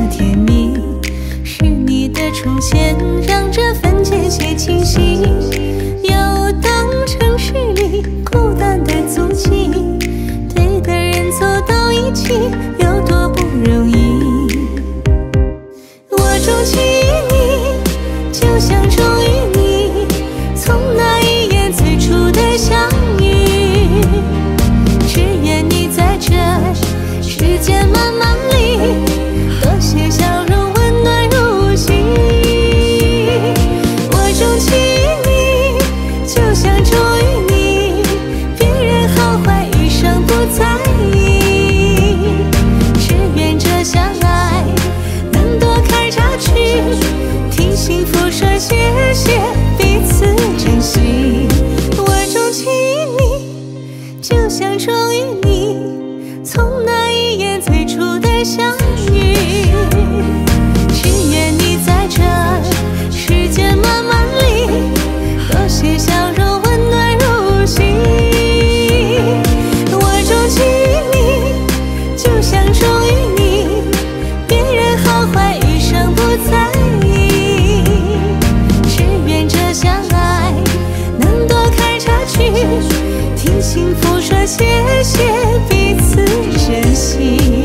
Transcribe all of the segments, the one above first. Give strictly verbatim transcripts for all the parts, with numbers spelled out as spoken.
甜蜜，是你的出现让这份界限清晰。游荡城市里孤单的足迹，对的人走到一起有多不容易。我钟情于你，就像钟于你，从那一眼最初的相遇。只愿你在这时间漫漫里，多些笑容温暖如心。我钟情于你，就像钟于你，别人好坏余生不在意。只愿这相爱能多开岔去，替幸福说谢谢，彼此珍惜。我钟情于你，就像钟于你，从那一眼最初的相遇。只愿你在这时间漫漫里，多些笑容温暖如心。我钟情于你，就像钟于你，别人好坏余生不在意。只愿这相爱能多开岔去，替幸福说谢谢，彼此珍惜。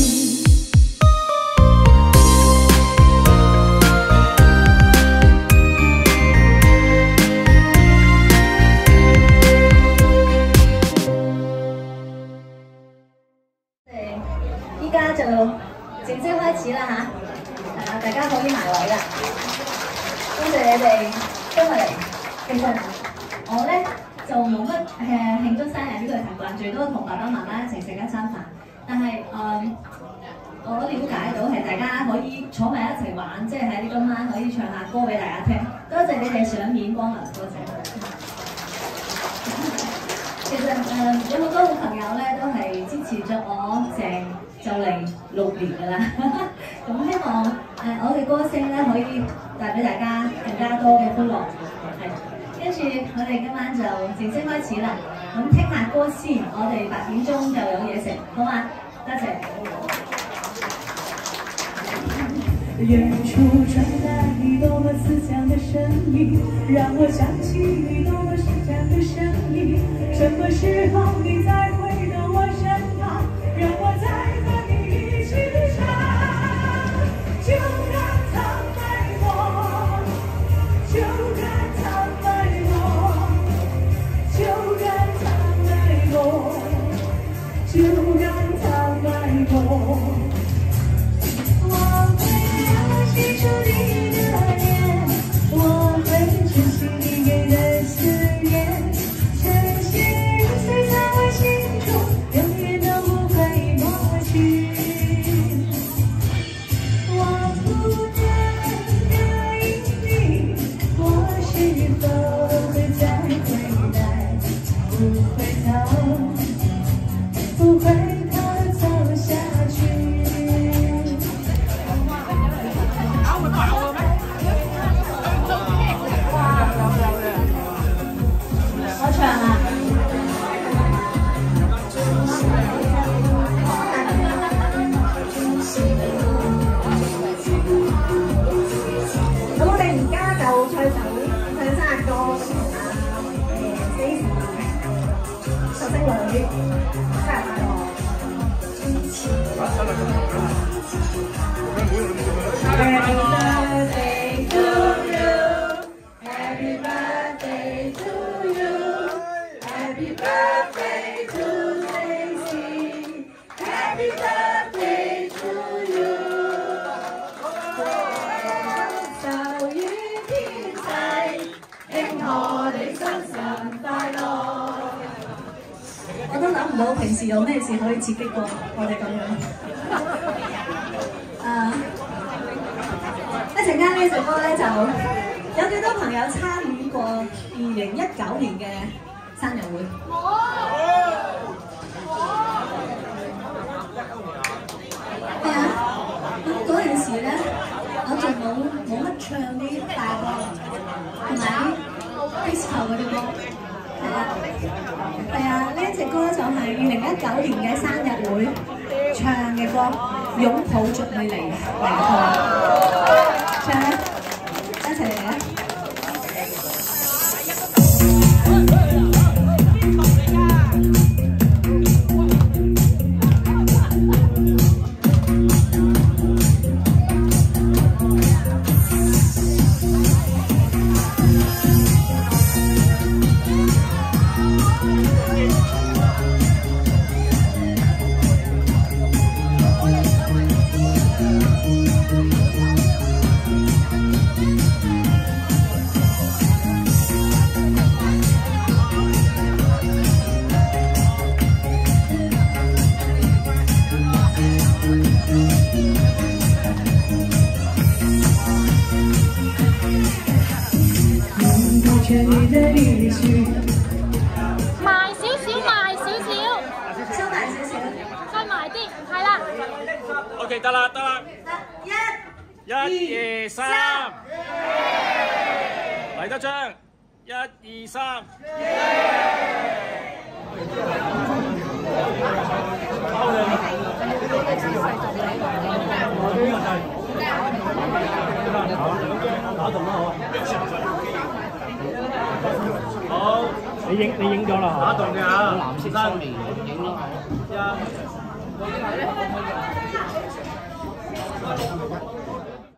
依家就正式開始啦嚇，係啊，大家可以埋位啦。多謝你哋今日嚟。其實我咧就冇乜誒慶祝生日呢個習慣，最多同爸爸媽媽一齊食一餐飯。但係誒、嗯，我了解到係大家可以坐埋一齊玩，即係喺今晚可以唱下歌俾大家聽。多謝你哋賞面光臨，多謝。其實誒、呃、有好多好朋友咧都係支持咗我成就嚟六年㗎啦，咁希望誒、呃、我嘅歌聲咧可以帶俾大家更加多嘅歡樂，係。跟住我哋今晚就正式開始啦，咁聽下歌先，我哋八點鐘就有嘢食，好嗎？多謝。 远处传来你多么慈祥的声音，让我想起你多么时常的声音。什么时候你再回到我身旁，让我再和你一起唱。就让它爱我，就让它爱我，就让它爱我，就让它爱我。记住你的脸，我会珍惜你给的思念，真心碎在我心中，永远都不会抹去。我不能答应你，我是否会再回来？不会逃，不会逃走下去。 我都諗唔到平時有咩事可以刺激過我哋咁樣。誒、uh, 一陣間呢隻歌咧就有幾多朋友參與過二零一九年嘅生日會？係啊，咁嗰陣時咧，我仲冇冇乜唱啲大歌，同埋啲 disco 嗰啲歌。係啊，係啊，呢一隻歌就係二零一九年嘅生日會唱嘅歌。 擁抱着你嚟離開。唱啦，一齊嚟啊！ 埋少少，埋少少， 收埋少少， 再埋啲，係啦。 OK， 得啦，得啦。 一、 一、二、三，黎德章，一、二、三。打動啦，好。好，你影你影咗啦，打動嘅嚇，藍色衫面影咯，一。